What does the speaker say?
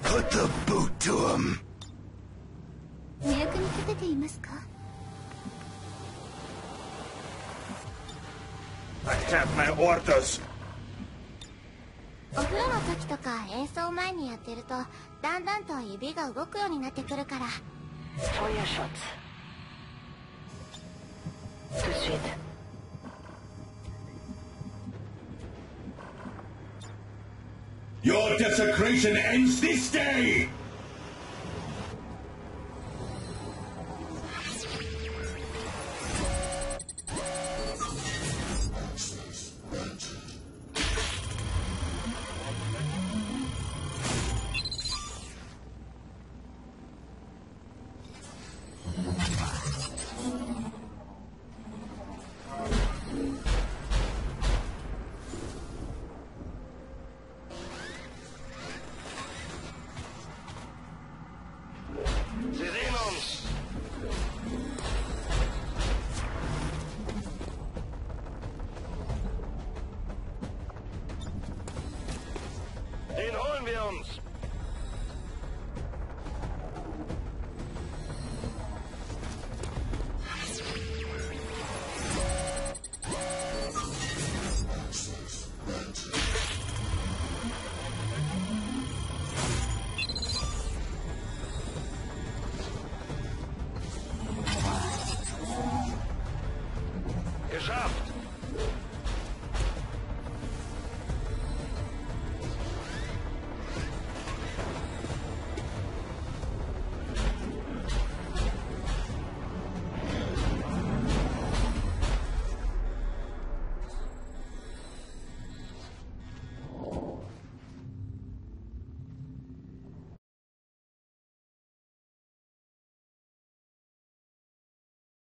Put the boot to him. お役に立てていますか？ I have my orders. お風呂の時とか演奏前にやってるとだんだんと指が動くようになってくるから。 For your shots. Too sweet. Your desecration ends this day! Den holen wir uns!